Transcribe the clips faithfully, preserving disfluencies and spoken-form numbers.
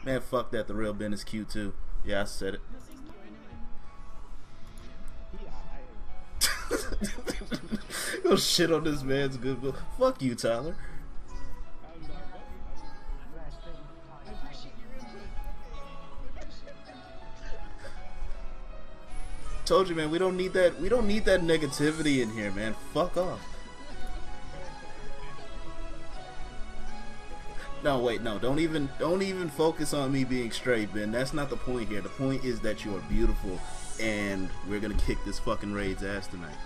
Man, fuck that. The real Ben is cute too. Yeah, I said it. Go shit on this man's goodwill. Fuck you, Tyler. Told you, man. We don't need that. We don't need that negativity in here, man. Fuck off. No, wait, no. Don't even, don't even focus on me being straight, Ben. That's not the point here. The point is that you are beautiful, and we're gonna kick this fucking Raid's ass tonight.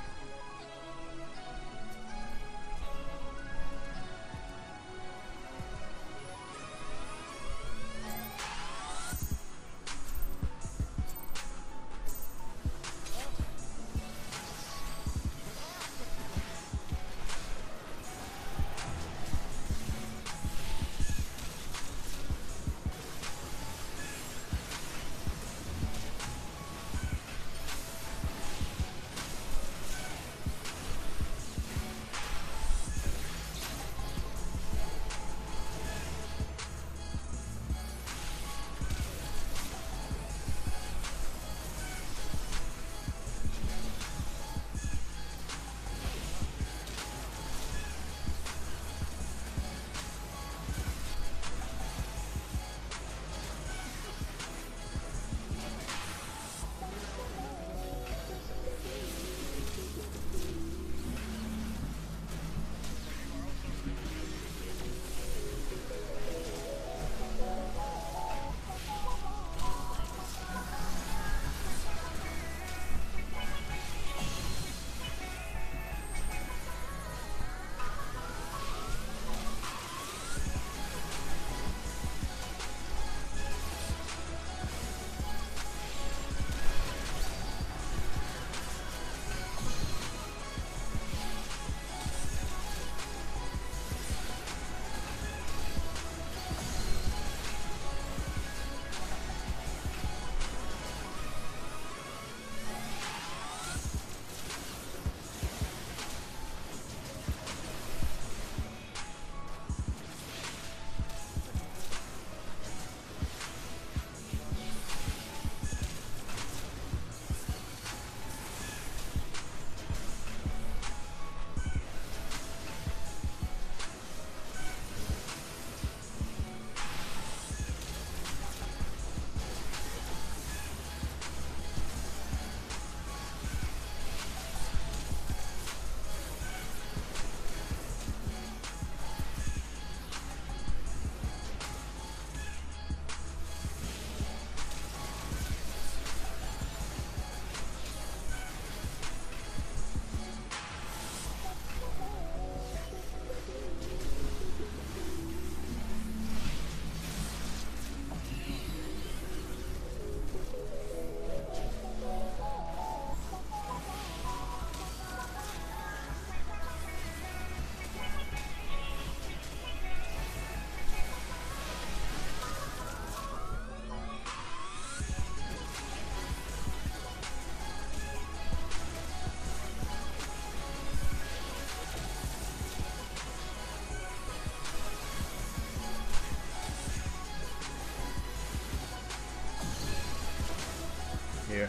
Here.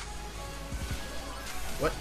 What?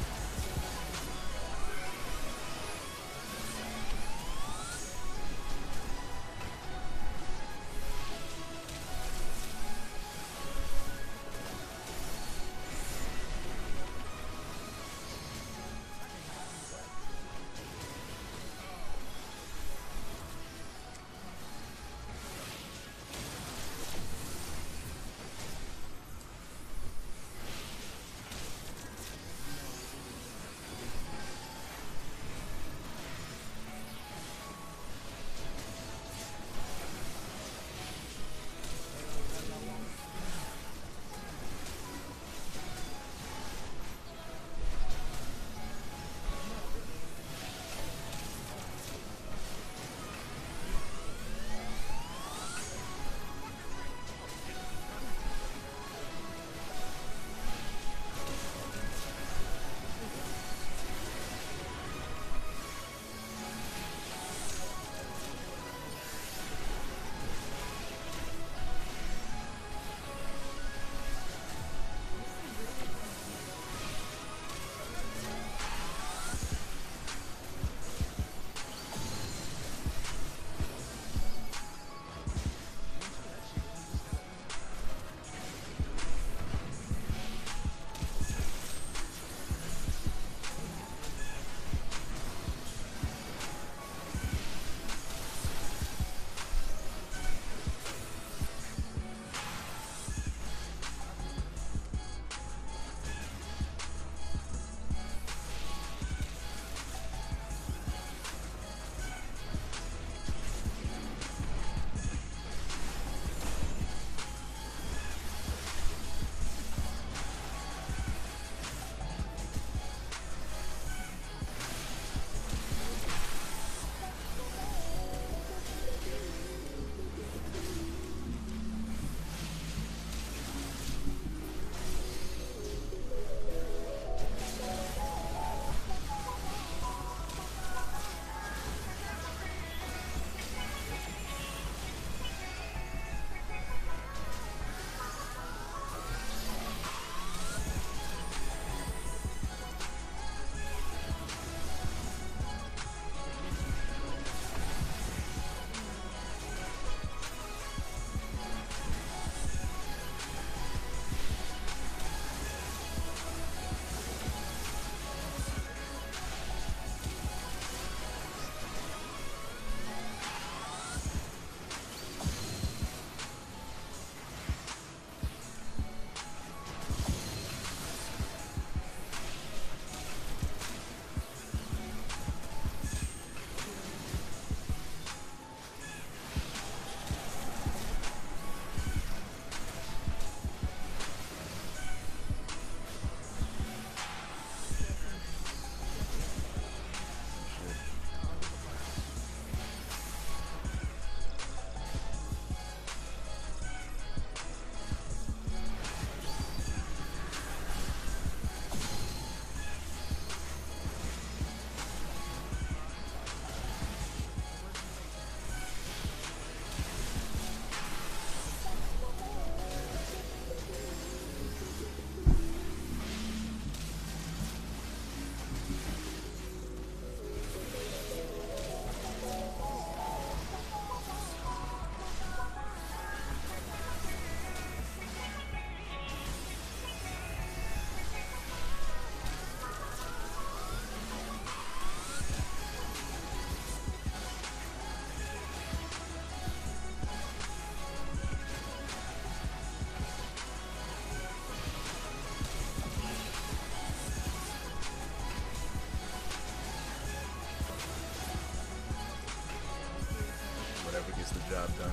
the job done.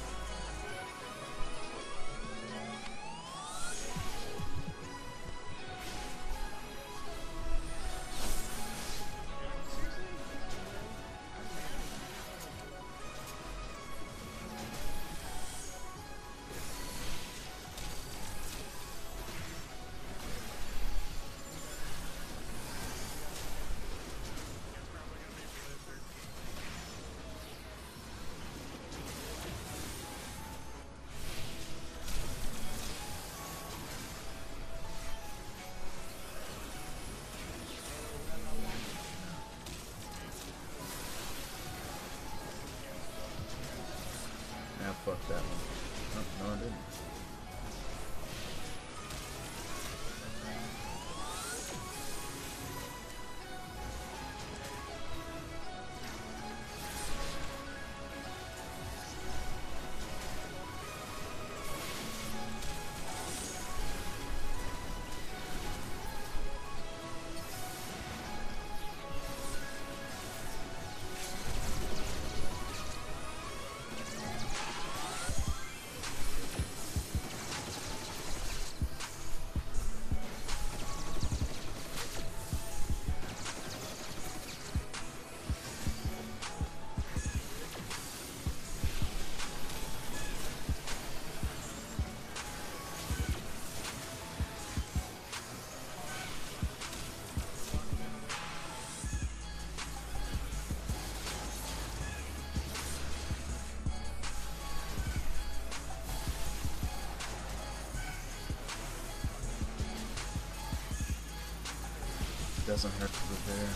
Fuck that one. No, no, I didn't. Doesn't hurt to repair.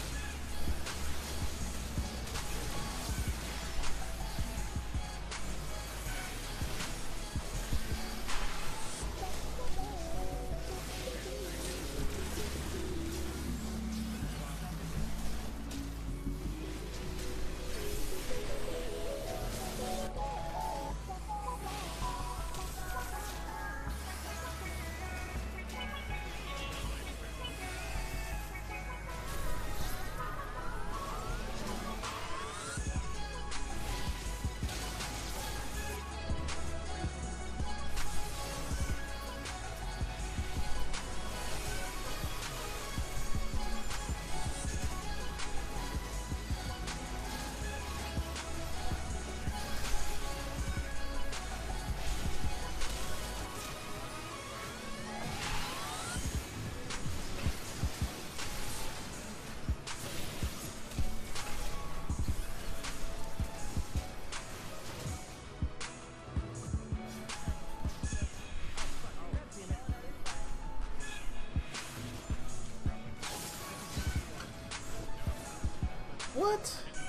What?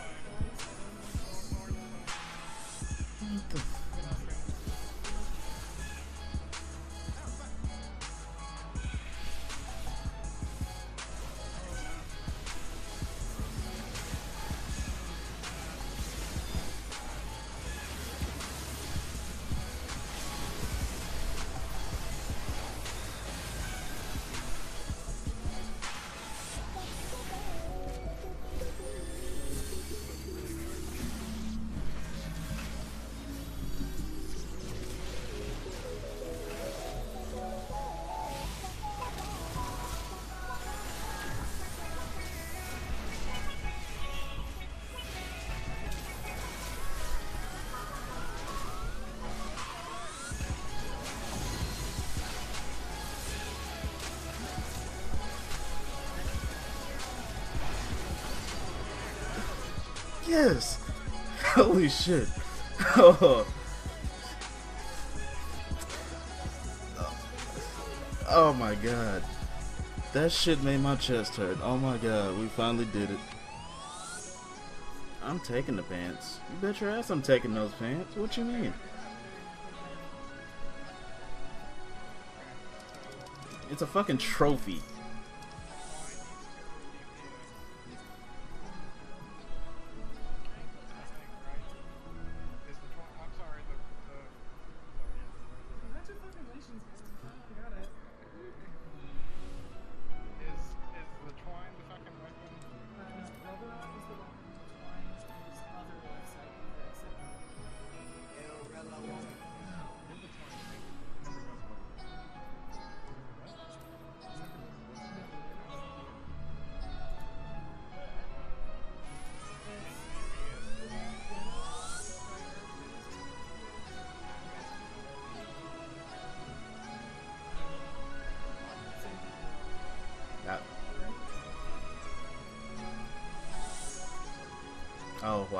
What the f- Yes! Holy shit. Oh. Oh my god. That shit made my chest hurt. Oh my god, we finally did it. I'm taking the pants. You bet your ass I'm taking those pants. What you mean? It's a fucking trophy.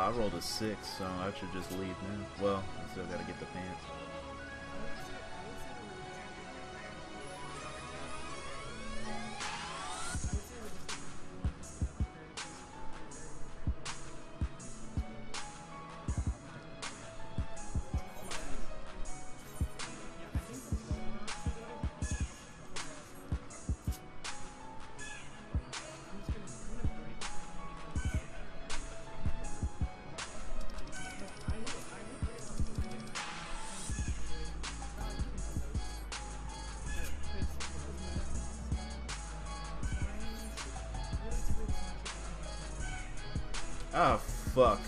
I rolled a six, so I should just leave now. Well, I still gotta get the pants. Oh, fuck.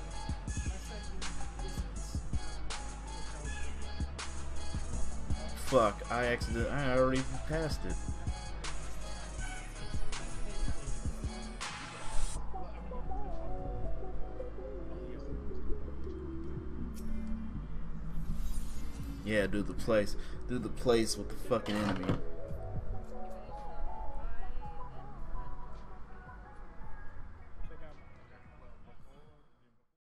Fuck, I accident I already passed it. Yeah, do the place. Do the place with the fucking enemy.